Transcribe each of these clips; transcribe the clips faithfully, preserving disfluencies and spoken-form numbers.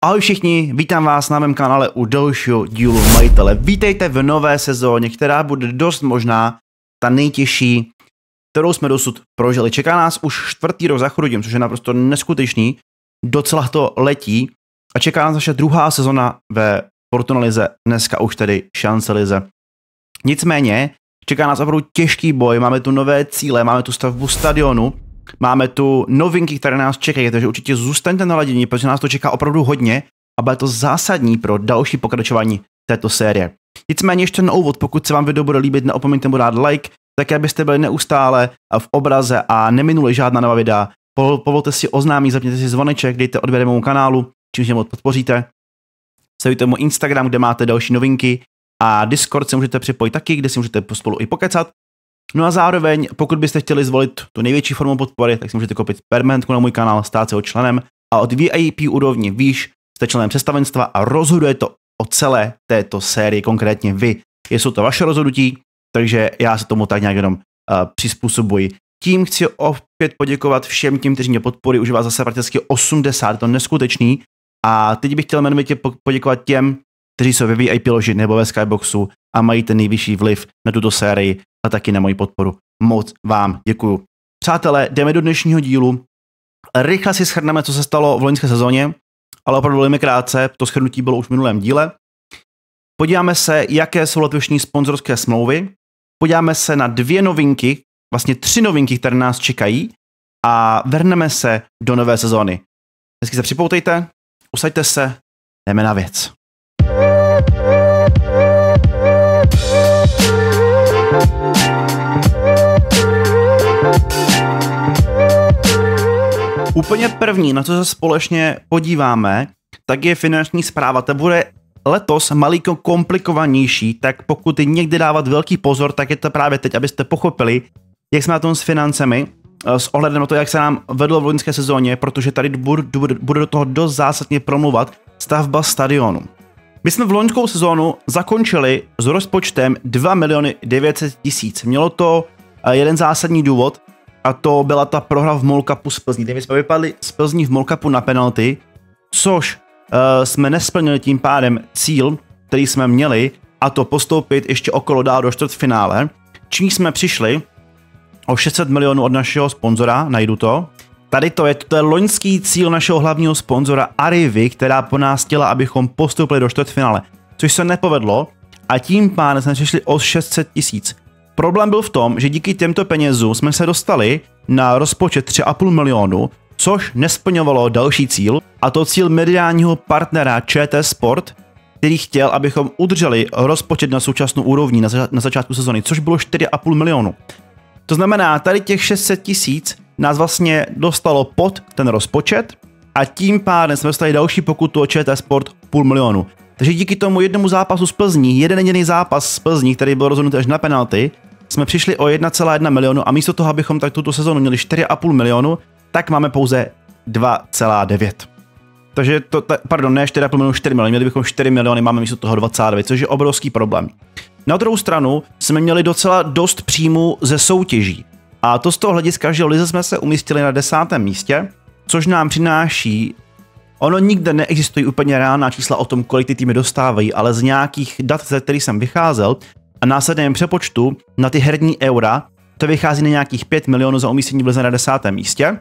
Ahoj všichni, vítám vás na mém kanále u dalšího dílu Majitele. Vítejte v nové sezóně, která bude dost možná ta nejtěžší, kterou jsme dosud prožili. Čeká nás už čtvrtý rok za Chrudím, což je naprosto neskutečný. Docela to letí a čeká nás naše druhá sezona ve Fortuna lize, dneska už tedy šance lize. Nicméně čeká nás opravdu těžký boj, máme tu nové cíle, máme tu stavbu stadionu, máme tu novinky, které nás čekají, takže určitě zůstaňte naladění, protože nás to čeká opravdu hodně a bude to zásadní pro další pokračování této série. Nicméně ještě na úvod, pokud se vám video bude líbit, neopomeňte mu dát like, tak abyste byli neustále v obraze a neminuli žádná nová videa. Povolte si oznámit, zapněte si zvoneček, dejte odběr mému kanálu, čímž mě moc podpoříte. Sledujte můj Instagram, kde máte další novinky a Discord se můžete připojit taky, kde si můžete spolu i pokecat. No a zároveň, pokud byste chtěli zvolit tu největší formu podpory, tak si můžete koupit permanentku na můj kanál, stát se ho členem a od V I P úrovni výš jste členem představenstva a rozhoduje to o celé této sérii, konkrétně vy. Jsou to vaše rozhodnutí, takže já se tomu tak nějak jenom uh, přizpůsobuji. Tím chci opět poděkovat všem těm, kteří mě podporují, už vás zase prakticky osmdesát, to je neskutečný. A teď bych chtěl jmenovitě poděkovat těm, kteří jsou ve V I P loži nebo ve Skyboxu a mají ten nejvyšší vliv na tuto sérii a taky na moji podporu. Moc vám děkuju. Přátelé, jdeme do dnešního dílu. Rychle si shrneme, co se stalo v loňské sezóně, ale opravdu velmi krátce, to shrnutí bylo už v minulém díle. Podíváme se, jaké jsou letošní sponzorské smlouvy. Podíváme se na dvě novinky, vlastně tři novinky, které nás čekají a vrhneme se do nové sezóny. Hezky se připoutejte, usaďte se, jdeme na věc. Úplně první, na co se společně podíváme, tak je finanční správa. Ta bude letos malinko komplikovanější, tak pokud někdy dávat velký pozor, tak je to právě teď, abyste pochopili, jak jsme na tom s financemi, s ohledem na to, jak se nám vedlo v loňské sezóně, protože tady bude do toho dost zásadně promluvat stavba stadionu. My jsme v loňskou sezónu zakončili s rozpočtem dva miliony devět set tisíc. Mělo to jeden zásadní důvod, a to byla ta prohra v Mall Cupu z Plzní. My jsme vypadli z Plzní v Mall Cupu na penalty, což uh, jsme nesplnili tím pádem cíl, který jsme měli, a to postoupit ještě okolo dál do čtvrtfinále, čím jsme přišli o šest set milionů od našeho sponzora, najdu to. Tady to je, to je loňský cíl našeho hlavního sponzora Arrivy, která po nás chtěla, abychom postoupili do čtvrtfinále, což se nepovedlo a tím pádem jsme přišli o šest set tisíc. Problém byl v tom, že díky těmto penězům jsme se dostali na rozpočet tři a půl milionu, což nesplňovalo další cíl, a to cíl mediálního partnera ČT Sport, který chtěl, abychom udrželi rozpočet na současnou úrovni na, za, na začátku sezony, což bylo čtyři a půl milionu. To znamená, tady těch šest set tisíc nás vlastně dostalo pod ten rozpočet a tím pádem jsme dostali další pokutu od ČT Sport půl milionu. Takže díky tomu jednomu zápasu z Plzní, jeden jediný zápas z Plzní, který byl rozhodnut až na penalty, jsme přišli o jedna celá jedna milionu a místo toho, abychom tak tuto sezonu měli čtyři a půl milionu, tak máme pouze dva celá devět. Takže to, ta, pardon, ne čtyři a půl milionu, čtyři miliony, měli bychom čtyři miliony, máme místo toho dva celá devět, což je obrovský problém. Na druhou stranu jsme měli docela dost příjmů ze soutěží. A to z toho hlediska, že v lize jsme se umístili na desátém místě, což nám přináší, ono nikde neexistují úplně reálná čísla o tom, kolik ty týmy dostávají, ale z nějakých dat, ze kterých jsem vycházel, a následném přepočtu na ty herní eura, to vychází na nějakých pět milionů za umístění v lize na desátém místě.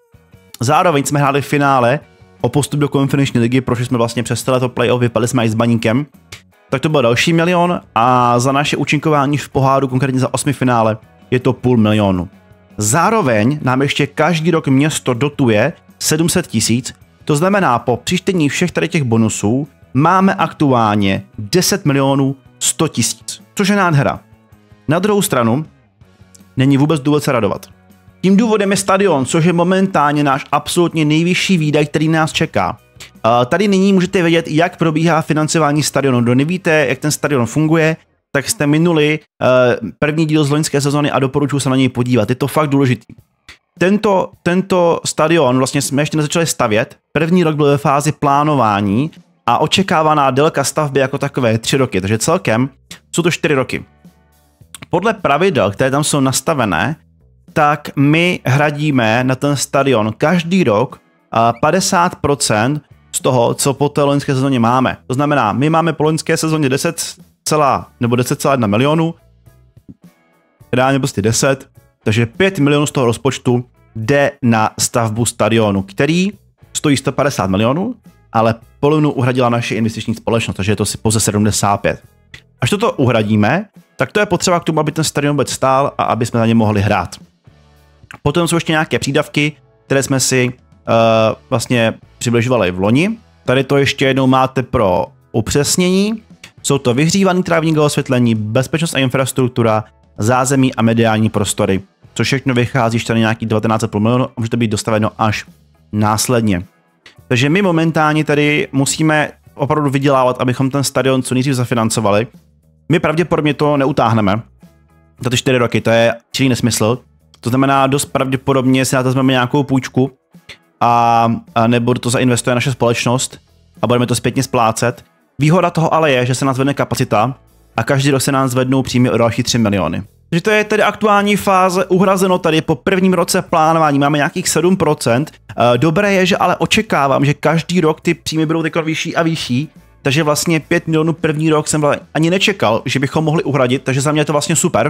Zároveň jsme hráli v finále o postup do konferenční ligy, prošli jsme vlastně přes to playoff, vypadli jsme i s Baníkem, tak to byl další milion a za naše účinkování v poháru, konkrétně za osmi finále, je to půl milionu. Zároveň nám ještě každý rok město dotuje sedm set tisíc, to znamená po přičtení všech tady těch bonusů máme aktuálně deset milionů sto tisíc, což je nádhera. Na druhou stranu není vůbec důvod se radovat. Tím důvodem je stadion, což je momentálně náš absolutně nejvyšší výdaj, který nás čeká. Tady nyní můžete vědět, jak probíhá financování stadionu. Kdo nevíte, jak ten stadion funguje, tak jste minuli uh, první díl z loňské sezony a doporučuji se na něj podívat. Je to fakt důležitý. Tento, tento stadion vlastně jsme ještě nezačali stavět. První rok byl ve fázi plánování a očekávaná délka stavby jako takové tři roky. Takže celkem jsou to čtyři roky. Podle pravidel, které tam jsou nastavené, tak my hradíme na ten stadion každý rok padesát procent z toho, co po té loňské sezóně máme. To znamená, my máme po loňské sezóně deset, nebo deset celá jedna milionu, reálně prostě deset, takže pět milionů z toho rozpočtu jde na stavbu stadionu, který stojí sto padesát milionů, ale polovinu uhradila naše investiční společnost, takže je to si pouze sedmdesát pět. Až toto uhradíme, tak to je potřeba k tomu, aby ten stadion vůbec stál a aby jsme na ně mohli hrát. Potom jsou ještě nějaké přídavky, které jsme si uh, vlastně přibližovali v loni. Tady to ještě jednou máte pro upřesnění. Jsou to vyhřívaný trávník a osvětlení, bezpečnost a infrastruktura, zázemí a mediální prostory, což všechno vychází ještě na nějaký devatenáct celá pět milionů a může to být dostaveno až následně. Takže my momentálně tady musíme opravdu vydělávat, abychom ten stadion co nejdřív zafinancovali. My pravděpodobně to neutáhneme za ty čtyři roky, to je čilý nesmysl. To znamená, dost pravděpodobně si na to vezmeme nějakou půjčku a, a nebo to zainvestuje naše společnost a budeme to zpětně splácet. Výhoda toho ale je, že se nás zvedne kapacita a každý rok se nám zvednou příjmy o další tři miliony. Takže to je tedy aktuální fáze, uhrazeno tady po prvním roce plánování, máme nějakých sedm procent. Dobré je, že ale očekávám, že každý rok ty příjmy budou takhle vyšší a vyšší, takže vlastně pět milionů první rok jsem ani nečekal, že bychom mohli uhradit, takže za mě je to vlastně super.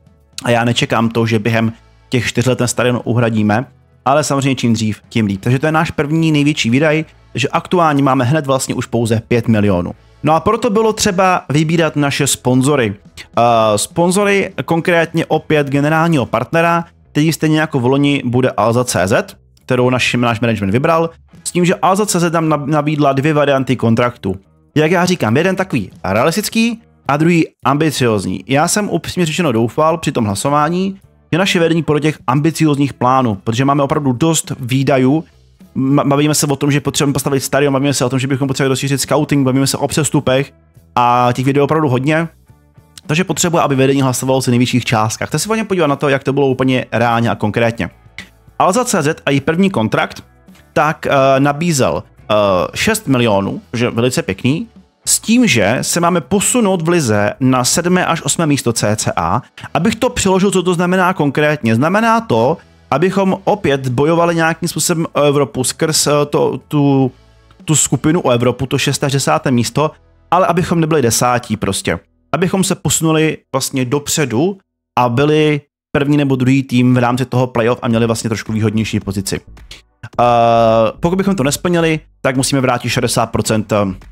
A já nečekám to, že během těch čtyř let ten stadion uhradíme, ale samozřejmě čím dřív, tím líp. Takže to je náš první největší výdaj, že aktuálně máme hned vlastně už pouze pět milionů. No a proto bylo třeba vybírat naše sponzory. Uh, sponzory, konkrétně opět generálního partnera, který stejně jako v loni bude Alza tečka cé zet, kterou naš, náš management vybral, s tím, že Alza tečka cé zet nám nabídla dvě varianty kontraktu. Jak já říkám, jeden takový realistický a druhý ambiciozní. Já jsem upřímně řečeno doufal při tom hlasování, že naše vedení podle těch ambiciozních plánů, protože máme opravdu dost výdajů. Bavíme se o tom, že potřebujeme postavit stadion, bavíme se o tom, že bychom potřebovali rozšířit scouting, bavíme se o přestupech a těch videí opravdu hodně. Takže potřebuje, aby vedení hlasovalo se největších částkách. Teď se podívat podívat na to, jak to bylo úplně reálně a konkrétně. Alza tečka cé zet a její první kontrakt tak uh, nabízel uh, šest milionů, že velice pěkný, s tím, že se máme posunout v lize na sedmé až osmé místo cca. Abych to přeložil, co to znamená konkrétně. Znamená to, abychom opět bojovali nějakým způsobem o Evropu skrz to, tu, tu skupinu o Evropu, to šesté až desáté místo, ale abychom nebyli desátí prostě. Abychom se posunuli vlastně dopředu a byli první nebo druhý tým v rámci toho playoff a měli vlastně trošku výhodnější pozici. Uh, pokud bychom to nesplnili, tak musíme vrátit šedesát procent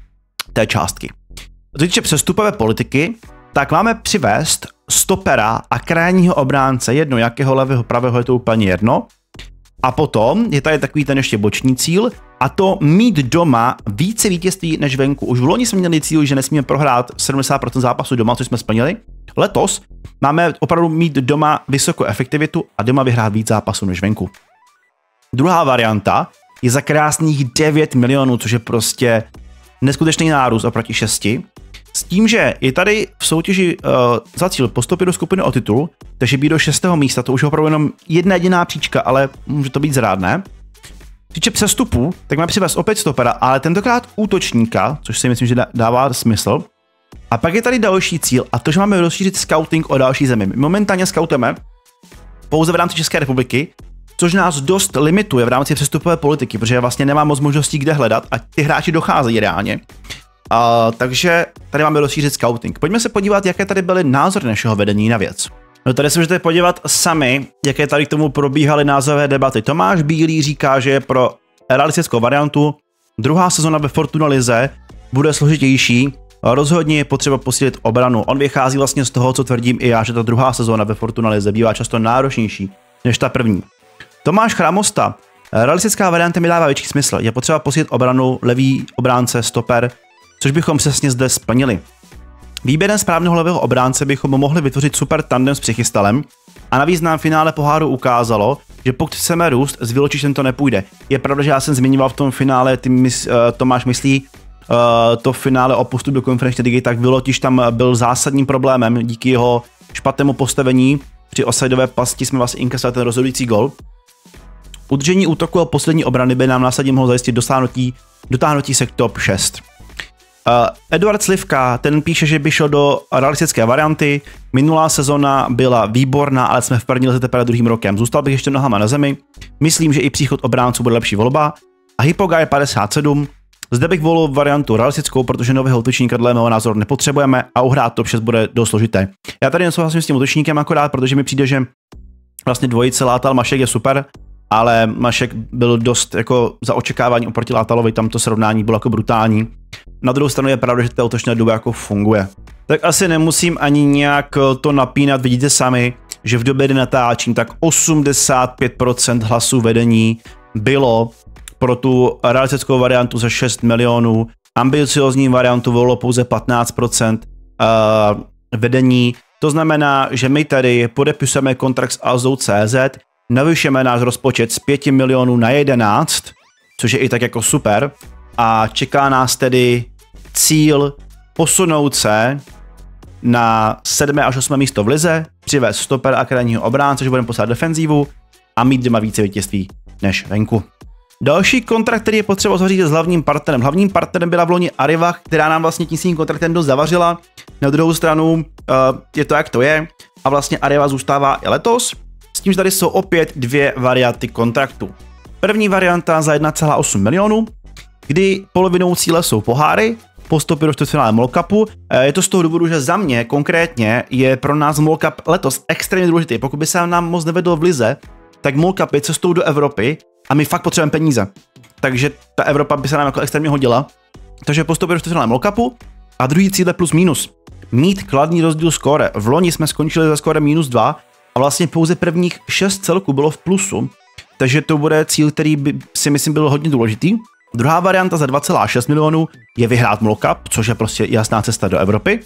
té částky. Co se týče přestupové politiky, tak máme přivést stopera a krajního obránce, jedno jakého levého, pravého, je to úplně jedno. A potom je tady takový ten ještě boční cíl, a to mít doma více vítězství než venku. Už v loni jsme měli cíl, že nesmíme prohrát sedmdesát procent zápasů doma, což jsme splnili. Letos máme opravdu mít doma vysokou efektivitu a doma vyhrát víc zápasů než venku. Druhá varianta je za krásných devět milionů, což je prostě neskutečný nárůst oproti šesti. S tím, že je tady v soutěži uh, za cíl postoupit do skupiny o titul, takže být do šestého místa, to už je opravdu jenom jedna jediná příčka, ale může to být zrádné. Týče přestupů, tak máme přivést opět stopera, ale tentokrát útočníka, což si myslím, že dává smysl. A pak je tady další cíl, a to, že máme rozšířit scouting o další zemi. My momentálně scoutujeme pouze v rámci České republiky, což nás dost limituje v rámci přestupové politiky, protože vlastně nemá moc možností kde hledat a ty hráči docházejí reálně. Uh, takže tady máme rozšířit scouting. Pojďme se podívat, jaké tady byly názory našeho vedení na věc. No tady se můžete podívat sami, jaké tady k tomu probíhaly názorové debaty. Tomáš Bílý říká, že je pro realistickou variantu. Druhá sezona ve Fortuna lize bude složitější. Rozhodně je potřeba posílit obranu. On vychází vlastně z toho, co tvrdím i já, že ta druhá sezona ve Fortuna lize bývá často náročnější než ta první. Tomáš Chramosta. Realistická varianta mi dává větší smysl. Je potřeba posílit obranu, levý obránce, stoper, což bychom přesně zde splnili. Výběrem správného levého obránce bychom mohli vytvořit super tandem s Přichystalem a navíc nám v finále poháru ukázalo, že pokud chceme růst, s Vyločišem to nepůjde. Je pravda, že já jsem zmiňoval v tom finále, ty mys, uh, Tomáš myslí, uh, to finále o postup do konferenční ligy, tak Vyločiš tam byl zásadním problémem díky jeho špatnému postavení. Při offsideové pasti jsme vlastně inkasovali ten rozhodující gol. Udržení útoku a poslední obrany by nám následně mohlo zajistit dosáhnutí, dotáhnutí se k top šest. Uh, Eduard Slivka, ten píše, že by šel do realistické varianty. Minulá sezona byla výborná, ale jsme v první lize teprve druhým rokem. Zůstal bych ještě nohama na zemi. Myslím, že i příchod obránců bude lepší volba. A Hypogai padesát sedm. Zde bych volil variantu realistickou, protože nového útočníka dle mého názoru nepotřebujeme a uhrát top šest bude dost složité. Já tady nesouhlasím s tím útočníkem akorát, protože mi přijde, že vlastně dvojice Látal Mašek je super, ale Mašek byl dost jako za očekávání oproti Látalovi, tam to srovnání bylo jako brutální. Na druhou stranu je pravda, že ta útočná doba jako funguje. Tak asi nemusím ani nějak to napínat, vidíte sami, že v době, kdy natáčím, tak osmdesát pět procent hlasů vedení bylo pro tu realistickou variantu za šest milionů, ambiciozní variantu volilo pouze patnáct procent uh, vedení. To znamená, že my tady podepisujeme kontrakt s Azou tečka cé zet, navyšujeme náš rozpočet z pěti milionů na jedenáct, což je i tak jako super, a čeká nás tedy cíl posunout se na sedmé až osmé místo v lize, přivést stoper a krajního obránce, že budeme poslat defenzívu a mít doma více vítězství než venku. Další kontrakt, který je potřeba uzavřít s hlavním partnerem. Hlavním partnerem byla v loni Arriva, která nám vlastně tím svým kontraktem dost zavařila. Na druhou stranu uh, je to jak to je a vlastně Arriva zůstává i letos. S tím, že tady jsou opět dvě varianty kontraktu. První varianta za jedna celá osm milionů, kdy polovinou cíle jsou poháry, postupy do čtvrtfinále Mall Cupu. Je to z toho důvodu, že za mě konkrétně je pro nás Mall Cup letos extrémně důležitý. Pokud by se nám moc nevedlo v lize, tak Mall Cup je cestou do Evropy a my fakt potřebujeme peníze. Takže ta Evropa by se nám jako extrémně hodila. Takže postupy do čtvrtfinále Mall Cupu a druhý cíl je plus minus. Mít kladný rozdíl skóre. V loni jsme skončili za skórem minus dva a vlastně pouze prvních šest celků bylo v plusu. Takže to bude cíl, který by si myslím byl hodně důležitý. Druhá varianta za dva celá šest milionů je vyhrát Mall Cup, což je prostě jasná cesta do Evropy.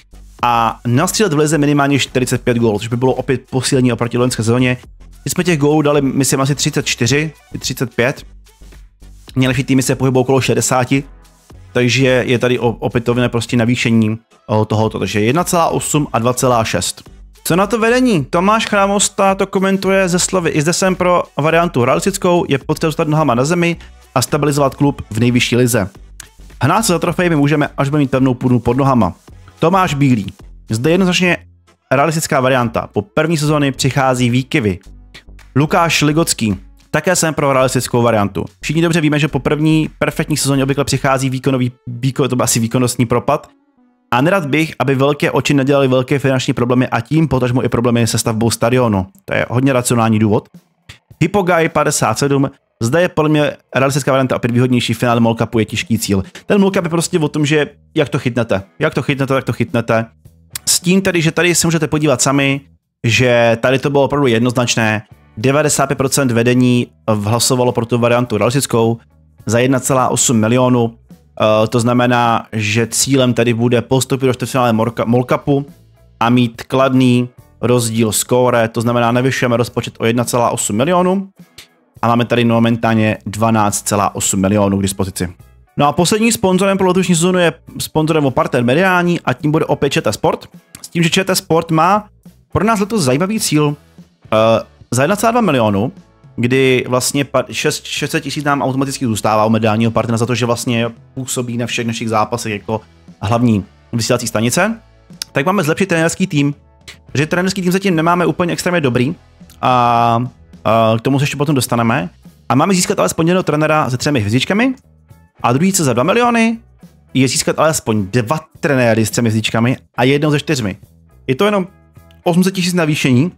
A nastřílet v lize minimálně čtyřicet pět gólů, což by bylo opět posílení oproti loňské sezóně. My jsme těch gólů dali, myslím, asi třicet čtyři, třicet pět. Nejlepší týmy se pohybují okolo šedesát, takže je tady opětovné prostě navýšení tohoto. Takže jedna celá osm a dva celá šest. Co na to vedení? Tomáš Chrámosta to komentuje ze slovy: i zde jsem pro variantu realistickou, je potřeba zůstat nohama na zemi a stabilizovat klub v nejvyšší lize. Hnát se za trofej my můžeme, až budeme mít pevnou půdu pod nohama. Tomáš Bílý. Zde jednoznačně realistická varianta. Po první sezóny přichází výkyvy. Lukáš Ligocký. Také jsem pro realistickou variantu. Všichni dobře víme, že po první perfektní sezóně obvykle přichází výkonový, výkon, to byl asi výkonnostní propad. A nerad bych, aby velké oči nedělaly velké finanční problémy a tím potažmo i problémy se stavbou stadionu. To je hodně racionální důvod. Hypogai padesát sedm. Zde je podle mě realistická varianta opět výhodnější, finále Mall Cupu je těžký cíl. Ten Mall Cup je prostě o tom, že jak to chytnete. Jak to chytnete, jak to chytnete. S tím tedy, že tady se můžete podívat sami, že tady to bylo opravdu jednoznačné. devadesát pět procent vedení hlasovalo pro tu variantu realistickou za jedna celá osm milionů. Uh, to znamená, že cílem tady bude postupit do čtvrtfinále Mall Cupu a mít kladný rozdíl skóre, to znamená navyšujeme rozpočet o jedna celá osm milionů. A máme tady momentálně dvanáct celá osm milionů k dispozici. No a poslední sponzorem pro letošní sezónu je sponzorem o partner mediální a tím bude opět ČT Sport. S tím, že ČT Sport má pro nás letos zajímavý cíl uh, za jedna celá dva milionu, kdy vlastně šest set tisíc nám automaticky zůstává u mediálního partnera za to, že vlastně působí na všech našich zápasech jako hlavní vysílací stanice. Tak máme zlepšit trenérský tým, že trenérský tým zatím nemáme úplně extrémně dobrý a Uh, k tomu se ještě potom dostaneme. A máme získat alespoň jednoho trenéra se třemi hvězdičkami. A druhý co za dva miliony je získat alespoň dva trenéry s třemi hvězdičkami a jednou ze čtyřmi. Je to jenom osm set tisíc navýšení.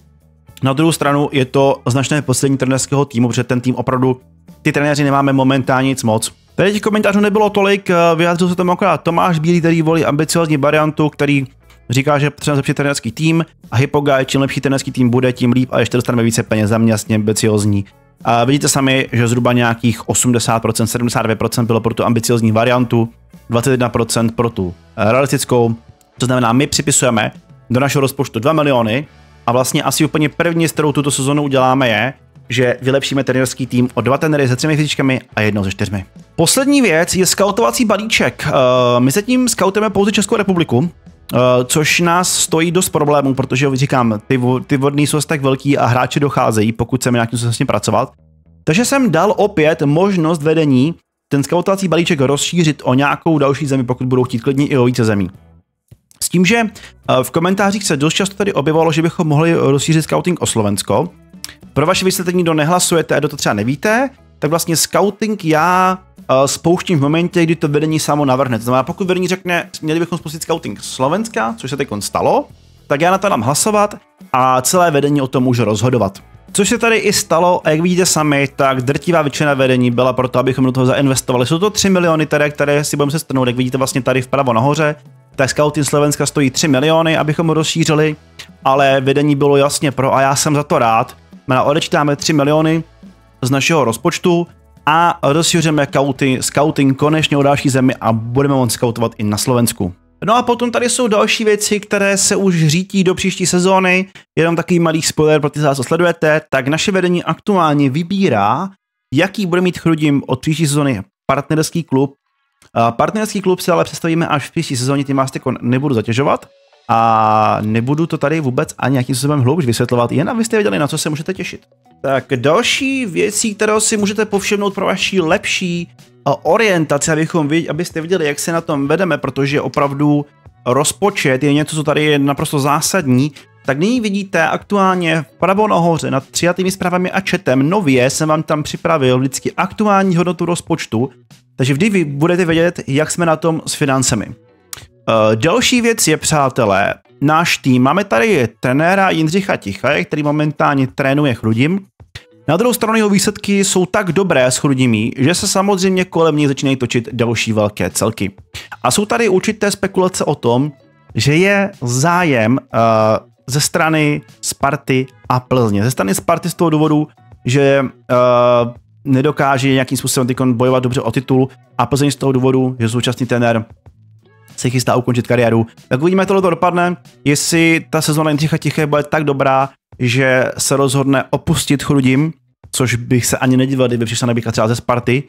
Na druhou stranu je to značné poslední trenérského týmu, protože ten tým opravdu, ty trenéři nemáme momentálně nic moc. Tady těch komentářů nebylo tolik, vyjádřil se tomu akorát Tomáš Bílý, který volí ambiciozní variantu, který říká, že potřebujeme zlepšit trenérský tým a Hypogai, čím lepší trenérský tým bude, tím líp a ještě dostaneme více peněz, za mě jasně ambiciozní. A vidíte sami, že zhruba nějakých osmdesát procent, sedmdesát devět procent bylo pro tu ambiciozní variantu, dvacet jedna procent pro tu realistickou. To znamená, my připisujeme do našeho rozpočtu dva miliony a vlastně asi úplně první, s kterou tuto sezonu uděláme, je, že vylepšíme trenérský tým o dva trenéry se třemi hvězdičkami a jednou ze čtyřmi. Poslední věc je skautovací balíček. My se tím skautujeme pouze Českou republiku. Uh, což nás stojí dost problémů, protože říkám, ty, ty vodní jsou tak velký a hráči docházejí, pokud chceme nějakým způsobem s tím pracovat. Takže jsem dal opět možnost vedení ten skautovací balíček rozšířit o nějakou další zemi, pokud budou chtít klidně i o více zemí. S tím, že uh, v komentářích se dost často tady objevovalo, že bychom mohli rozšířit scouting o Slovensko. Pro vaše vysvětlení, kdo nehlasujete a kdo to třeba nevíte, tak vlastně scouting já uh, spouštím v momentě, kdy to vedení samo navrhne. To znamená, pokud vedení řekne, měli bychom spustit scouting Slovenska, což se teď stalo, tak já na to dám hlasovat a celé vedení o tom může rozhodovat. Což se tady i stalo, a jak vidíte sami, tak drtivá většina vedení byla proto, abychom do toho zainvestovali. Jsou to tři miliony, které, které si budeme se strnout, jak vidíte vlastně tady vpravo nahoře. Tak scouting Slovenska stojí tři miliony, abychom ho rozšířili, ale vedení bylo jasně pro a já jsem za to rád. My odečítáme tři miliony z našeho rozpočtu a rozšíříme scouting, scouting konečně o další zemi a budeme moct scoutovat i na Slovensku. No a potom tady jsou další věci, které se už řítí do příští sezóny. Jenom takový malý spoiler pro ty z vás, co sledujete, tak naše vedení aktuálně vybírá, jaký bude mít Chrudim od příští sezóny partnerský klub. Partnerský klub si ale představíme až v příští sezóně, tím vás teď nebudu zatěžovat a nebudu to tady vůbec ani nějakým způsobem hloubš vysvětlovat, jen abyste věděli, na co se můžete těšit. Tak další věcí, kterou si můžete povšimnout pro vaši lepší orientaci, abychom věděli, abyste viděli, jak se na tom vedeme, protože opravdu rozpočet je něco, co tady je naprosto zásadní, tak nyní vidíte aktuálně vpravo nahoře nad přijatými zprávami a chatem nově jsem vám tam připravil vždycky aktuální hodnotu rozpočtu, takže vždy vy budete vědět, jak jsme na tom s financemi. Uh, další věc je, přátelé, náš tým. Máme tady trenéra Jindřicha Tichaje, který momentálně trénuje Chrudim. Na druhou stranu jeho výsledky jsou tak dobré s Chrudimí, že se samozřejmě kolem něj začínají točit další velké celky. A jsou tady určité spekulace o tom, že je zájem uh, ze strany Sparty a Plzně. Ze strany Sparty z toho důvodu, že uh, nedokáže nějakým způsobem bojovat dobře o titul a Plzeň z toho důvodu, že současný trenér se chystá ukončit kariéru. Tak uvidíme, jak tohle dopadne, jestli ta sezóna Jindřicha Tiché bude tak dobrá, že se rozhodne opustit Chrudim, což bych se ani nedivil, kdyby přišla nabídka třeba ze Sparty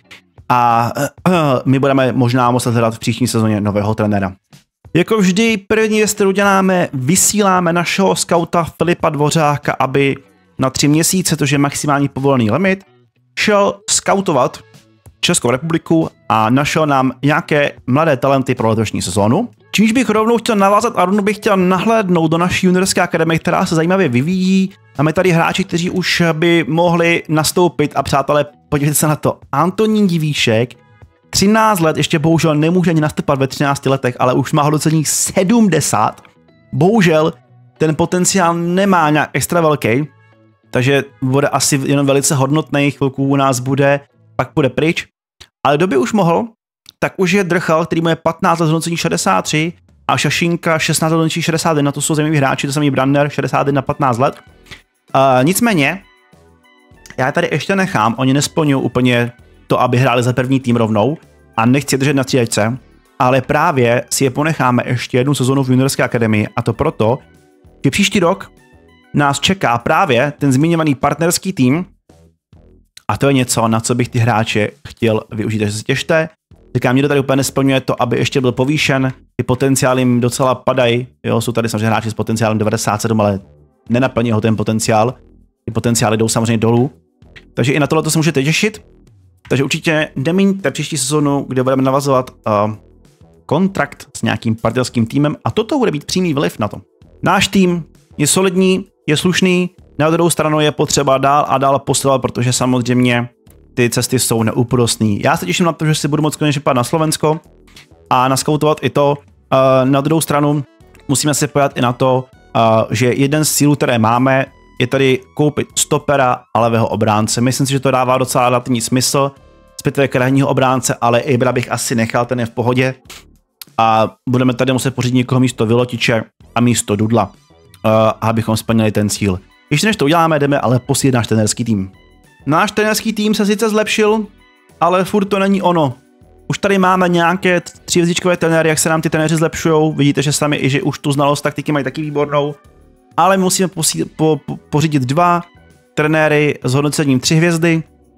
a uh, my budeme možná muset hledat v příští sezóně nového trenéra. Jako vždy, první věc, kterou děláme, vysíláme našeho skauta Filipa Dvořáka, aby na tři měsíce, což je maximální povolený limit, šel skautovat Českou republiku a našel nám nějaké mladé talenty pro letošní sezónu. Čímž bych rovnou chtěl navázat a rovnou bych chtěl nahlédnout do naší juniorské akademie, která se zajímavě vyvíjí. Máme tady hráči, kteří už by mohli nastoupit a přátelé, podívejte se na to. Antonín Divíšek, třináct let, ještě bohužel nemůže ani nastupovat ve třinácti letech, ale už má hodnocení sedmdesát. Bohužel ten potenciál nemá nějak extra velký, takže bude asi jenom velice hodnotný, chvilku u nás bude, pak bude pryč. Ale kdo by už mohl, tak už je Drchal, který mu je patnáct let hodnocení šedesát tři a Šašinka šestnáct let hodnocení šedesát jedna, to jsou zajímaví hráči, to samý Brander šedesát jedna patnáct let. Uh, nicméně, já tady ještě nechám, oni nesplňují úplně to, aby hráli za první tým rovnou a nechci je držet na střídačce, ale právě si je ponecháme ještě jednu sezonu v juniorské akademii a to proto, že příští rok nás čeká právě ten zmiňovaný partnerský tým a to je něco, na co bych ty hráče chtěl využít, takže se těšte. Říkám, mě to tady úplně nesplňuje to, aby ještě byl povýšen, ty potenciály jim docela padají, jo, jsou tady samozřejmě hráči s potenciálem devadesát sedm, ale nenaplní ho ten potenciál, ty potenciály jdou samozřejmě dolů, takže i na tohle se můžete těšit, takže určitě nemíňte příští sezonu, kde budeme navazovat uh, kontrakt s nějakým partnerským týmem a toto bude mít přímý vliv na to. Náš tým je solidní, je slušný, na druhou stranu je potřeba dál a dál posilovat, protože samozřejmě ty cesty jsou neúprostný. Já se těším na to, že si budu moct konečně pát na Slovensko a naskautovat i to. Uh, na druhou stranu musíme se pojat i na to, uh, že jeden z cílů, které máme, je tady koupit stopera a levého obránce. Myslím si, že to dává docela relativní smysl. Zpětové krajního obránce, ale Ibra bych asi nechal, ten je v pohodě. A budeme tady muset pořídit někoho místo Vylotiče a místo Dudla, uh, abychom splnili ten cíl. Ještě než to uděláme, jdeme ale posílit náš trenérský tým. Náš trenérský tým se sice zlepšil, ale furt to není ono. Už tady máme nějaké tříhvězdičkové trenéry, jak se nám ty trenéři zlepšují. Vidíte, že sami i že už tu znalost taktiky mají taky výbornou. Ale musíme posí, po, po, pořídit dva trenéry s hodnocením tři hvězdy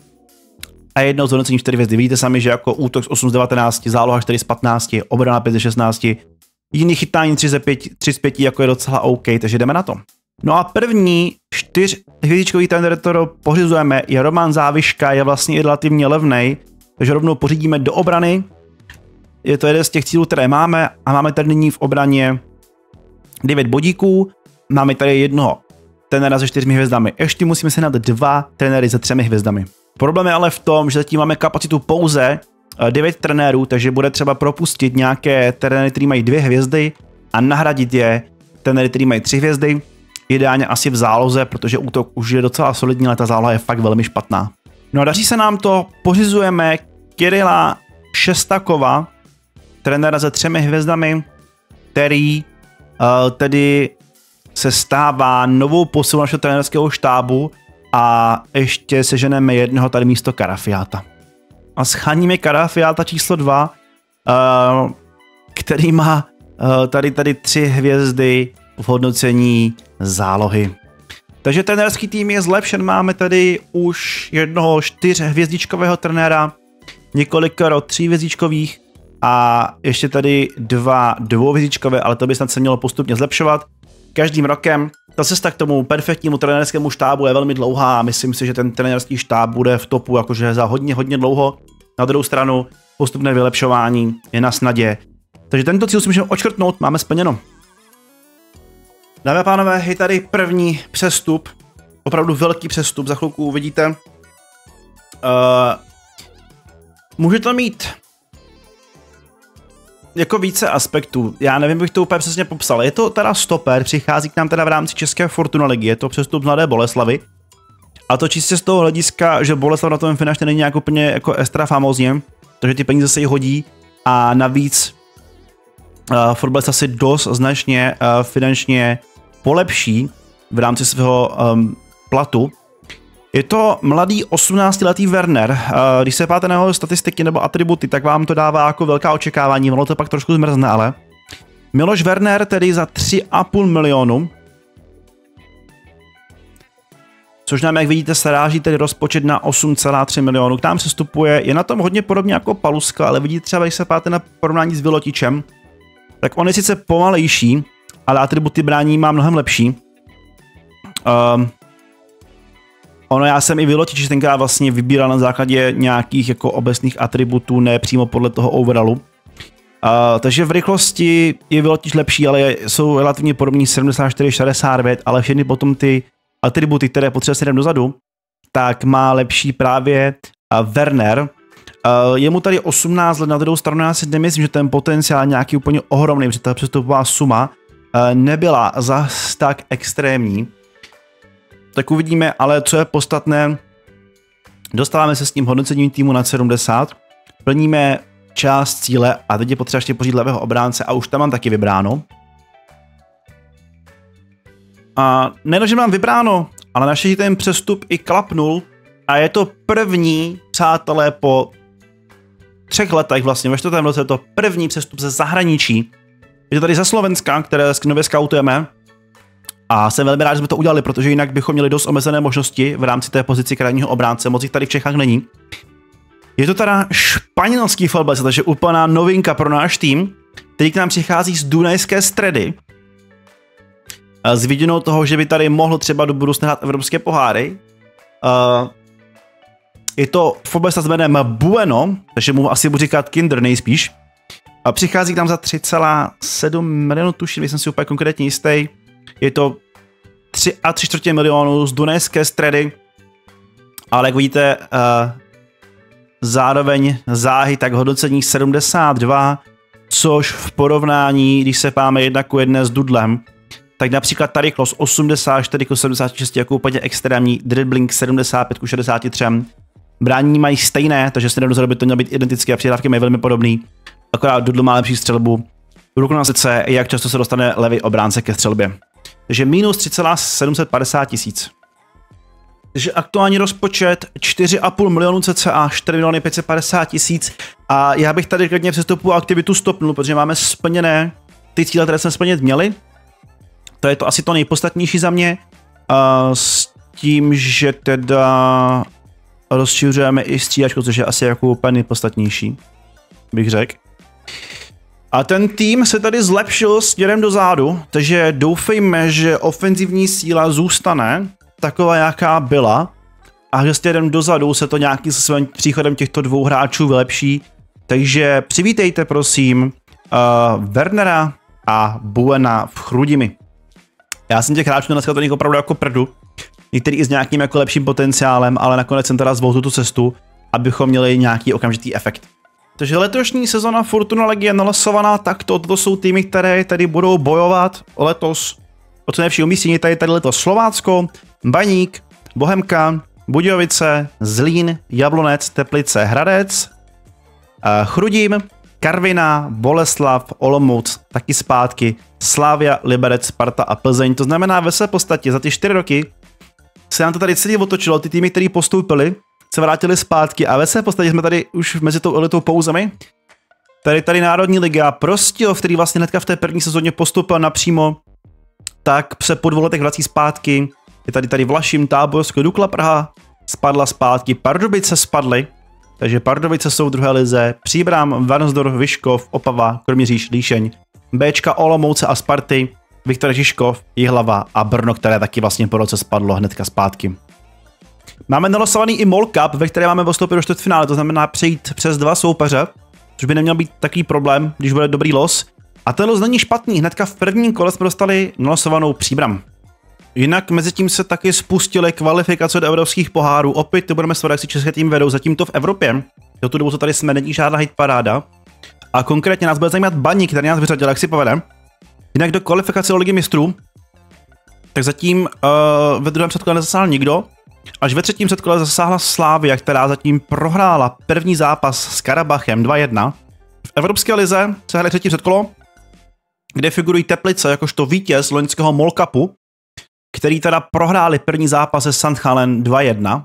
a jednou s hodnocením čtyři hvězdy. Vidíte sami, že jako útok z osm z devatenácti, záloha čtyři z patnácti, obrana pět z šestnácti, jiný chytání tři z pěti jako je docela OK, takže jdeme na to. No a první čtyřhvězdičkový trenér, kterou pořizujeme, je Roman Záviška, je vlastně i relativně levnej, takže rovnou pořídíme do obrany. Je to jeden z těch cílů, které máme a máme tady nyní v obraně devět bodíků. Máme tady jednoho trenéra se čtyřmi hvězdami. Ještě musíme se dát dva trenéry se třemi hvězdami. Problém je ale v tom, že zatím máme kapacitu pouze devět trenérů, takže bude třeba propustit nějaké trenéry, které mají dvě hvězdy a nahradit je trenéry, které mají tři hvězdy. Ideálně asi v záloze, protože útok už je docela solidní, ale ta záloha je fakt velmi špatná. No a daří se nám to, pořizujeme Kirila Šestakova, trenéra se třemi hvězdami, který uh, tedy se stává novou posilou našeho trenérského štábu a ještě seženeme jednoho tady místo Karafiáta. A scháníme Karafiáta číslo dva, uh, který má uh, tady tady tři hvězdy v hodnocení zálohy. Takže trenérský tým je zlepšen, máme tady už jednoho čtyřhvězdičkového trenéra, několikero tříhvězdičkových a ještě tady dva dvouhvězdičkové, ale to by snad se mělo postupně zlepšovat. Každým rokem ta cesta k tomu perfektnímu trenérskému štábu je velmi dlouhá a myslím si, že ten trenérský štáb bude v topu jakože za hodně, hodně dlouho. Na druhou stranu postupné vylepšování je na snadě. Takže tento cíl si můžeme odškrtnout, máme splněno. Dámy a pánové, je tady první přestup, opravdu velký přestup, za chvilku uvidíte. Uh, může to mít jako více aspektů, já nevím, bych to úplně přesně popsal. Je to teda stoper, přichází k nám teda v rámci České Fortuna ligy, je to přestup z Mladé Boleslavi. A to čistě z toho hlediska, že Boleslav na tom finančně není nějak úplně jako extra famózně, takže ty peníze se jí hodí a navíc uh, fotbalista si dost značně uh, finančně polepší v rámci svého um, platu. Je to mladý osmnáctiletý Werner. Uh, když se páte na jeho statistiky nebo atributy, tak vám to dává jako velká očekávání, ono to pak trošku zmrzne, ale Miloš Werner tedy za tři a půl milionu, což nám, jak vidíte, sráží tedy rozpočet na osm celá tři milionu. K nám přestupuje, je na tom hodně podobně jako Paluska, ale vidíte třeba, když se páte na porovnání s Vylotičem, tak on je sice pomalejší, ale atributy brání má mnohem lepší. Um, ono já jsem i Vylotič tenkrát vlastně vybíral na základě nějakých jako obecných atributů, ne přímo podle toho overallu. Uh, takže v rychlosti je Vylotič lepší, ale jsou relativně podobní sedmdesát čtyři šedesát devět, ale všechny potom ty atributy, které potřebuje si jdem dozadu, tak má lepší právě uh, Werner. Uh, je mu tady osmnáct let, na druhou stranu já si nemyslím, že ten potenciál nějaký úplně ohromný, protože ta přestupová suma uh, nebyla zas tak extrémní. Tak uvidíme, ale co je podstatné, dostáváme se s tím hodnocením týmu na sedmdesát, plníme část cíle a teď je potřeba ještě pořídit levého obránce a už tam mám taky vybráno. A nejen, že mám vybráno, ale naštěstí ten přestup i klapnul a je to první, přátelé, po třech letech vlastně, ve čtvrtém roce je to první přestup ze zahraničí. Je to tady ze Slovenska, které nově scoutujeme a jsem velmi rád, že jsme to udělali, protože jinak bychom měli dost omezené možnosti v rámci té pozici krajního obránce, moc jich tady v Čechách není. Je to teda španělský fotbalista, takže úplná novinka pro náš tým, který k nám přichází z Dunajské Stredy. S viděnou toho, že by tady mohl třeba do budoucna hrát evropské poháry. Uh, je to fotbalista s jménem Bueno, takže mu asi budu říkat Kinder nejspíš. Uh, přichází k nám za tři celá sedm milionů, tuším, jsem si úplně konkrétně jistý. Je to tři a tři čtvrtě milionů z Dunajské Stredy. Ale jak vidíte, uh, zároveň záhy tak hodnocení sedmdesát dva, což v porovnání, když se páme jedna ku jedné s Dudlem, tak například tady rychlost osmdesát čtyři ku sedmdesát šest jako úplně extrémní, dribbling sedmdesát pět ku šedesáti třem. Brání mají stejné, takže se dozadu by to mělo být identické a přihrávky mají velmi podobný. Akorát Dudl má lepší střelbu. Ruku na srdce, jak často se dostane levý obránce ke střelbě. Takže minus tři celá sedm set padesát tisíc. Takže aktuální rozpočet čtyři a půl milionu cca, čtyři miliony pět set padesát tisíc. A já bych tady klidně přestupu aktivitu stopnul, protože máme splněné ty cíle, které jsme splnit měli. To je to asi to nejpodstatnější za mě. A s tím, že teda rozšiřujeme i střídačku, což je asi jako úplně nejpodstatnější, bych řekl. A ten tým se tady zlepšil směrem dozadu, takže doufejme, že ofenzivní síla zůstane taková, jaká byla, a že směrem dozadu se to nějakým svým příchodem těchto dvou hráčů vylepší. Takže přivítejte prosím uh, Wernera a Buena v Chrudimi. Já jsem těch hráčů dneska to opravdu jako prdu. některý i s nějakým jako lepším potenciálem, ale nakonec jsem teda zvolil tu cestu, abychom měli nějaký okamžitý efekt. Takže letošní sezona Fortuna Ligy je nalosovaná takto, toto jsou týmy, které tady budou bojovat letos o co nejlepší umístění, tady tady letos Slovácko, Baník, Bohemka, Budějovice, Zlín, Jablonec, Teplice, Hradec, Chrudim, Karviná, Boleslav, Olomouc, taky zpátky, Slavia, Liberec, Sparta a Plzeň. To znamená ve své podstatě za ty čtyři roky se nám to tady celý otočilo, ty týmy, které postoupily, se vrátili zpátky a ve své podstatě jsme tady už mezi tou elitou pouzemi. Tady tady Národní liga, Prostějov, který vlastně hnedka v té první sezóně postoupil napřímo, tak se po dvou letech vrací zpátky. Je tady tady Vlašim, Táborsko, Dukla Praha, spadla zpátky, Pardubice spadly, takže Pardubice jsou v druhé lize, Příbram, Varnsdorf, Vyškov, Opava, Kroměříž, Líšeň, Bčka, Olomouce a Sparty, Viktor Žižkov, Jihlava a Brno, které taky vlastně po roce spadlo hnedka zpátky. Máme nalosovaný i Mall Cup, ve které máme postoupit do čtvrtfinále, to znamená přejít přes dva soupeře, což by neměl být takový problém, když bude dobrý los. A ten los není špatný, hnedka v prvním kole jsme dostali nalosovanou Příbram. Jinak mezi tím se taky spustily kvalifikace do evropských pohárů, opět to budeme sledovat, jak si české tým vedou, zatím to v Evropě, do tu dobu, co tady jsme, není žádná hitparáda. A konkrétně nás bude zajímat Baník, který nás vyřadil, jak si povede. Jinak do kvalifikace do Ligy mistrů, tak zatím uh, ve druhém předkole nezasáhl nikdo, až ve třetím předkole zasáhla Slavia, která zatím prohrála první zápas s Karabachem dva jedna. V Evropské lize se hraje třetí předkolo, kde figurují Teplice jakožto vítěz loňského Mall Cupu, který teda prohráli první zápas se Sandhalen dva jedna.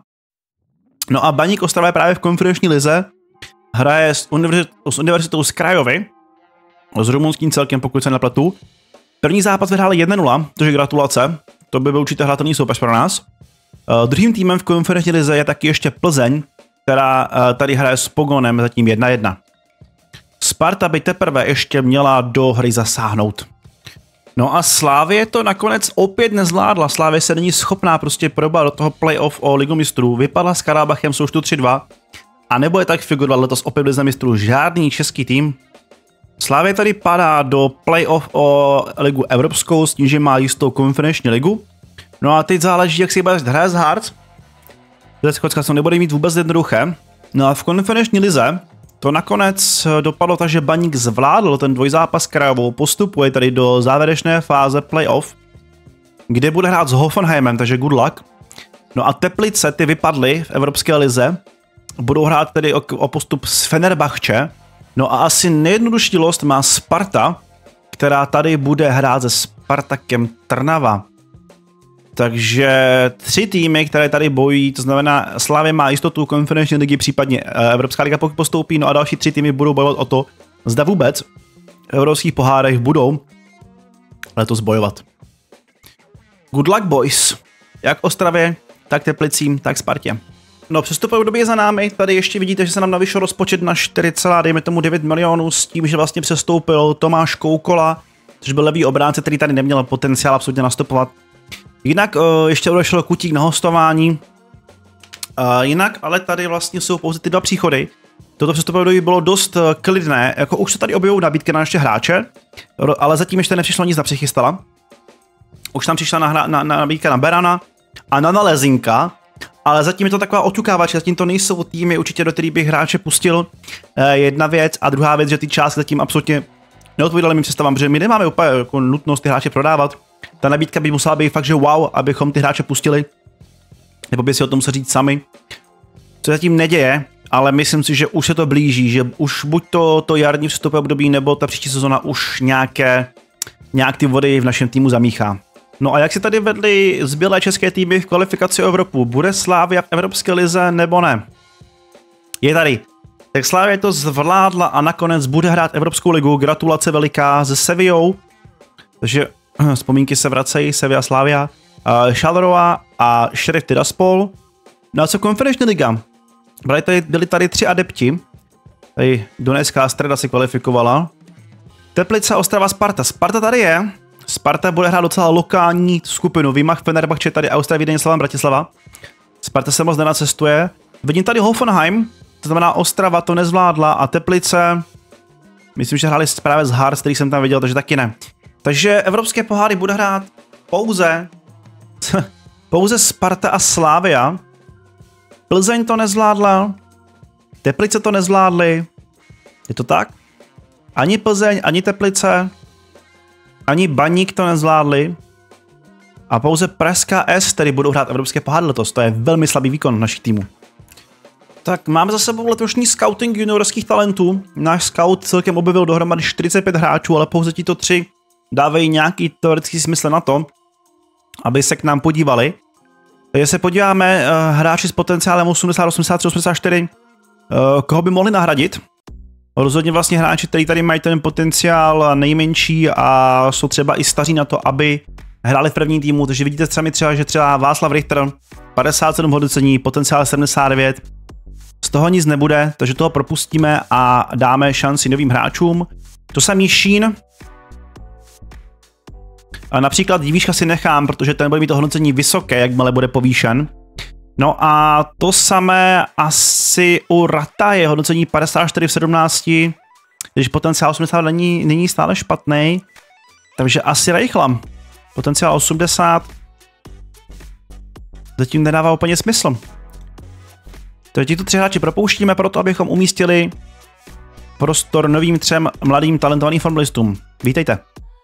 No a Baník Ostrava je právě v konferenční lize, hraje s, univerzit, s univerzitou z Krajovy, s rumunským celkem, pokud se nepletu. První zápas vyhráli jedna nula, takže gratulace, to by byl určitě hratelný soupeř pro nás. Uh, druhým týmem v konferenční lize je taky ještě Plzeň, která uh, tady hraje s Pogonem zatím jedna jedna. Sparta by teprve ještě měla do hry zasáhnout. No a Slavie to nakonec opět nezvládla. Slavie se není schopná prostě probat do toho playoff o Ligu mistrů. Vypadla s Karabachem v součtu tři dva. A nebude tak figurovat letos opět v Lize mistrů žádný český tým. Slavie tady padá do playoff o Ligu evropskou s tím, že má jistou konferenční ligu. No a teď záleží, jak si bude hraje z Hearts. Skotska to nebude mít vůbec jednoduché. No a v konferenční lize to nakonec dopadlo tak, že Baník zvládl ten dvojzápas s Krajovou, postupuje tady do závěrečné fáze playoff, kde bude hrát s Hoffenheimem, takže good luck. No a Teplice ty vypadly v Evropské lize, budou hrát tedy o, o postup s Fenerbahče. No a asi nejjednodušší lost má Sparta, která tady bude hrát se Spartakem Trnava. Takže tři týmy, které tady bojují, to znamená Slavia má jistotu konferenční ligy, případně Evropská liga pokud postoupí, no a další tři týmy budou bojovat o to, zda vůbec v evropských pohárech budou letos bojovat. Good luck boys, jak Ostravě, tak Teplicím, tak Spartě. No přestupové období je za námi, tady ještě vidíte, že se nám navyšel rozpočet na čtyři celá devět milionů s tím, že vlastně přestoupil Tomáš Koukola, což byl levý obránce, který tady neměl potenciál absolutně nastupovat. Jinak uh, ještě odešel Kutík na hostování, uh, jinak ale tady vlastně jsou pouze ty dva příchody. Toto přestupové období bylo dost uh, klidné, jako už se tady objevují nabídky na naše hráče, ale zatím ještě nepřišlo nic na přichystala. Už tam přišla na, hra, na, na nabídka na Berana a na Nalezinka, ale zatím je to taková oťukávač, zatím to nejsou týmy určitě, do kterých bych hráče pustil. Uh, jedna věc a druhá věc, že ty částky zatím absolutně neodpovídaly mým představám, protože my nemáme úplně jako nutnost ty hráče prodávat. Ta nabídka by musela být fakt, že wow, abychom ty hráče pustili. Nebo by si o tom se říct sami. Co zatím neděje, ale myslím si, že už se to blíží, že už buď to, to jarní přestupové období, nebo ta příští sezona už nějaké, nějak ty vody v našem týmu zamíchá. No a jak si tady vedly zbylé české týmy v kvalifikaci o Evropu? Bude Slavia v Evropské lize nebo ne? Je tady. Tak Slavia to zvládla a nakonec bude hrát Evropskou ligu. Gratulace veliká se Sevillou. Takže vzpomínky se vracejí, Sevilla, Slavia, uh, Šalrova a Sheriff Tiraspol. No a co konferenční liga? Byli tady, byli tady tři adepti. Tady Dunajská Streda se kvalifikovala. Teplice, Ostrava, Sparta. Sparta tady je. Sparta bude hrát docela lokální skupinu. Výmach, Fenerbahče tady, Austria, Vídeň, Slava, Bratislava. Sparta se moc nenacestuje. Vidím tady Hoffenheim, to znamená Ostrava to nezvládla a Teplice. Myslím, že hráli právě z Hearts, který jsem tam viděl, takže taky ne. Takže evropské poháry bude hrát pouze pouze Sparta a Slavia. Plzeň to nezvládla, Teplice to nezvládly, je to tak? Ani Plzeň, ani Teplice, ani Baník to nezvládli. A pouze Pražská S, který budou hrát evropské poháry letos. To je velmi slabý výkon našich týmů. Tak máme za sebou letošní scouting juniorských talentů. Náš scout celkem objevil dohromady čtyřicet pět hráčů, ale pouze tito tři dávají nějaký teoretický smysl na to, aby se k nám podívali. Takže se podíváme, uh, hráči s potenciálem osmdesát, osmdesát tři, osmdesát čtyři, uh, koho by mohli nahradit. Rozhodně vlastně hráči, kteří tady mají ten potenciál nejmenší a jsou třeba i staří na to, aby hráli v první týmu, takže vidíte třeba, třeba že třeba Václav Richter, padesát sedm hodnocení, potenciál sedmdesát devět, z toho nic nebude, takže toho propustíme a dáme šanci novým hráčům. To samý Šín. A například Divíška si nechám, protože ten bude mít to hodnocení vysoké, jakmile bude povýšen. No a to samé asi u Rata je hodnocení padesát čtyři v sedmnácti, když potenciál osmdesát není, není stále špatný, takže asi Reichlam. Potenciál osmdesát zatím nedává úplně smysl. Takže tito tři hráči propouštíme proto, abychom umístili prostor novým třem mladým talentovaným fotbalistům. Vítejte.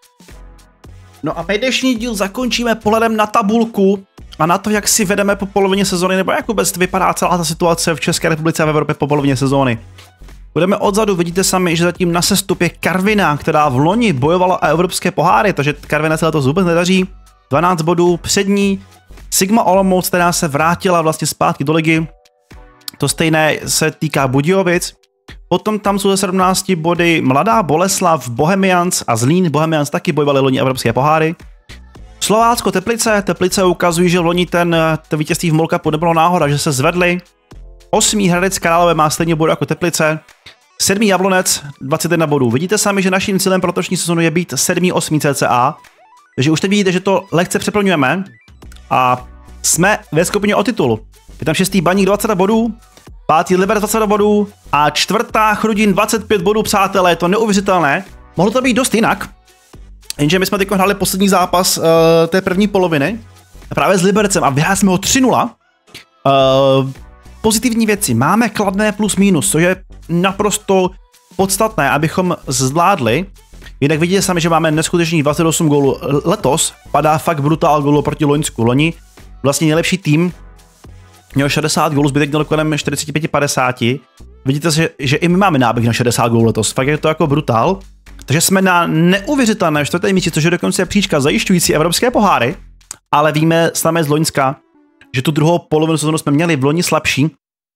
No a my dnešní díl zakončíme pohledem na tabulku a na to, jak si vedeme po polovině sezóny, nebo jak vůbec vypadá celá ta situace v České republice a v Evropě po polovině sezóny. Budeme odzadu, vidíte sami, že zatím na sestup je Karviná, která v loni bojovala o evropské poháry, takže Karviná se to vůbec nedaří. dvanáct bodů před ní. Sigma Olomouc, která se vrátila vlastně zpátky do ligy. To stejné se týká Budějovic. Potom tam jsou ze sedmnácti body Mladá Boleslav, Bohemians a Zlín. Bohemians taky bojovali loni evropské poháry. Slovácko, Teplice. Teplice ukazují, že v loni ten, ten vítězství v Mall Cupu nebylo náhoda, že se zvedli. Osmý Hradec Králové má stejně bodů jako Teplice. Sedmý Jablonec, dvacet jedna bodů. Vidíte sami, že naším cílem pro letošní sezonu je být sedmý, osmý cca. Takže už teď vidíte, že to lehce přeplňujeme. A jsme ve skupině o titul. Je tam šestý Baník dvacet bodů, pátý Liberec dvacet bodů a čtvrtá Chrudín dvacet pět bodů, přátelé, je to neuvěřitelné. Mohlo to být dost jinak, jenže my jsme teď hráli poslední zápas uh, té první poloviny, právě s Libercem a vyhráli jsme ho tři nula. Uh, pozitivní věci, máme kladné plus minus, což je naprosto podstatné, abychom zvládli. Jinak vidíte sami, že máme neskutečných dvacet osm gólů. Letos padá fakt brutál gólů proti Loňsku. Loni vlastně nejlepší tým měl šedesát gólů, zbytek měl kolem čtyřicet pět padesát. Vidíte, že, že i my máme náběh na šedesát gólů letos. Fakt je to jako brutál. Takže jsme na neuvěřitelné čtvrté místě, což je dokonce příčka zajišťující evropské poháry. Ale víme samé z Loňska, že tu druhou polovinu sezónu jsme měli v loni slabší.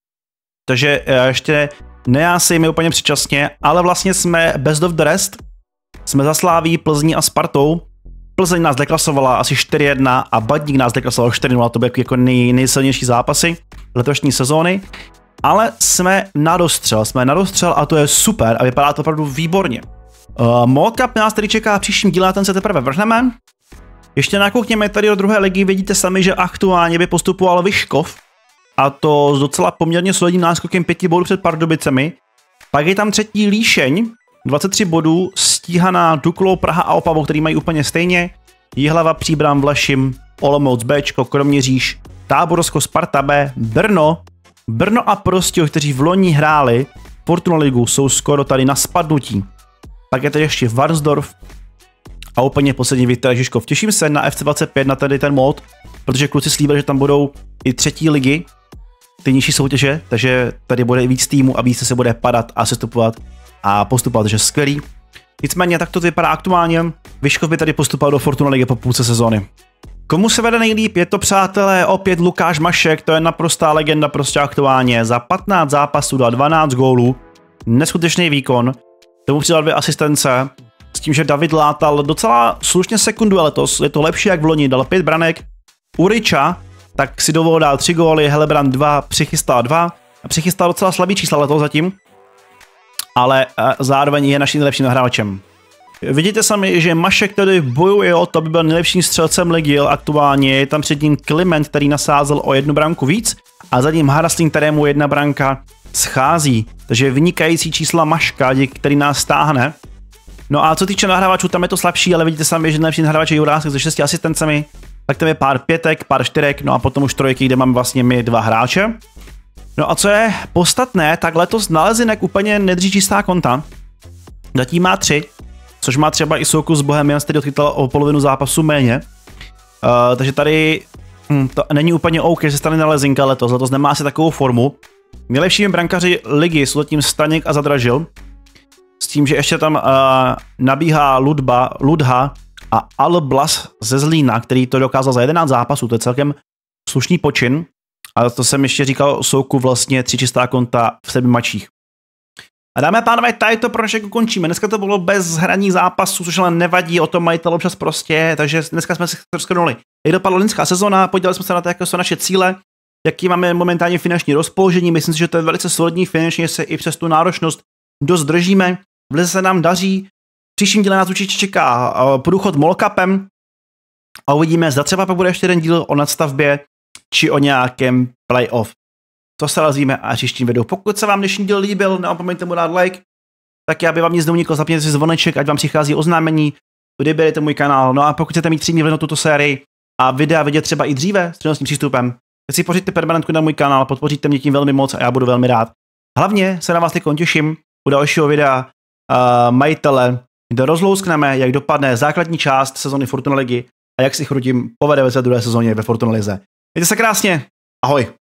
Takže ještě nejásejme úplně předčasně, ale vlastně jsme best of the rest. Jsme za Sláví, Plzní a Spartou. Plzeň nás deklasovala asi čtyři jedna a Baník nás deklasoval čtyři nula, to byly jako nej, nejsilnější zápasy letošní sezóny. Ale jsme na dostřel, jsme na dostřel a to je super a vypadá to opravdu výborně. Uh, Mall Cup nás tady čeká v příštím díle a ten se teprve vrhneme. Ještě nakoukněme tady do druhé ligy, vidíte sami, že aktuálně by postupoval Vyškov a to s docela poměrně solidním náskokem pěti bodů před Pardubicemi. Pak je tam třetí Líšeň, dvacet tři bodů, stíhaná Duklou, Praha a Opavou, který mají úplně stejně. Jihlava, Příbram, Vlašim, Olomouc, Bčko, Kroměříž, Táborsko, Sparta B, Brno. Brno a Prostějov, kteří v loni hráli Fortuna ligu, jsou skoro tady na spadnutí. Pak je tady ještě Varnsdorf a úplně poslední Viktor Žižkov. Těším se na F C dvacet pět, na tady ten mod, protože kluci slíbili, že tam budou i třetí ligy, ty nižší soutěže, takže tady bude víc týmu a víc se bude padat a sestupovat a postupovat, že skvělý. Nicméně tak to vypadá aktuálně. Vyškov by tady postupoval do Fortuna ligy po půlce sezóny. Komu se vede nejlíp? Je to, přátelé, opět Lukáš Mašek, to je naprostá legenda prostě aktuálně. Za patnáct zápasů dal dvanáct gólů, neskutečný výkon, tomu přidal dvě asistence, s tím, že David látal docela slušně sekundu letos, je to lepší jak v loni, dal pět branek. Uriča, tak si dovolil dát tři góly, Helebrand dva, přichystal dva, a přichystal docela slabý čísla letos zatím, ale zároveň je naším nejlepším nahrávačem. Vidíte sami, že Mašek tady bojuje o to, aby byl nejlepším střelcem ligy aktuálně. Je tam před ním Kliment, který nasázel o jednu branku víc a za ním Haraslín, kterému jedna branka schází. Takže vynikající čísla Maška, který nás stáhne. No a co týče nahrávačů, tam je to slabší, ale vidíte sami, že nejlepší nahrávač je Jurásek se šesti asistencemi. pak tam je pár pětek, pár čtyřek, no a potom už trojky, kde máme vlastně my dva hráče. No a co je podstatné, tak letos nalezinek úplně nedrží čistá konta. Zatím má tři, což má třeba i Souku z Bohemians, který odchytal o polovinu zápasu méně. Uh, takže tady hm, to není úplně OK, že se stane nalezinka letos, letos nemá asi takovou formu. Nejlepšími brankaři ligy jsou zatím Staněk a Zadražil. S tím, že ještě tam uh, nabíhá Ludba, Ludha a Alblas ze Zlína, který to dokázal za jedenáct zápasů, to je celkem slušný počin. Ale to jsem ještě říkal Souku vlastně tři čistá konta v sedmi mačích. A dámy a pánové, tady to pro dnešek ukončíme. Dneska to bylo bez hraní zápasů, což ale nevadí, o tom majitel občas prostě, takže dneska jsme si shrnuli. Jak dopadla lidská sezona, podívali jsme se na to, jaké jsou naše cíle, jaký máme momentálně finanční rozpoložení. Myslím si, že to je velice solidní finančně, se i přes tu náročnost dost držíme. V lize se nám daří. Příštím díle nás určitě čeká průchod Molcupem a uvidíme, zda třeba pak bude ještě jeden díl o nadstavbě či o nějakém playoff. To se lazíme a příštím videu. Pokud se vám dnešní díl líbil, nezapomeňte mu dát like, tak aby vám nic neuniklo, zapněte si zvoneček, ať vám přichází oznámení, odeběrejte můj kanál. No a pokud chcete mít přímý vliv na tuto sérii a videa vidět třeba i dříve s přednostním přístupem, tak si pořiďte permanentku na můj kanál, podpoříte mě tím velmi moc a já budu velmi rád. Hlavně se na vás teď těším u dalšího videa uh, majitele, kde rozlouskneme, jak dopadne základní část sezony Fortuna ligy a jak si Chrudim povede ve své druhé sezóně ve Fortuna lize. Mějte se krásně, ahoj!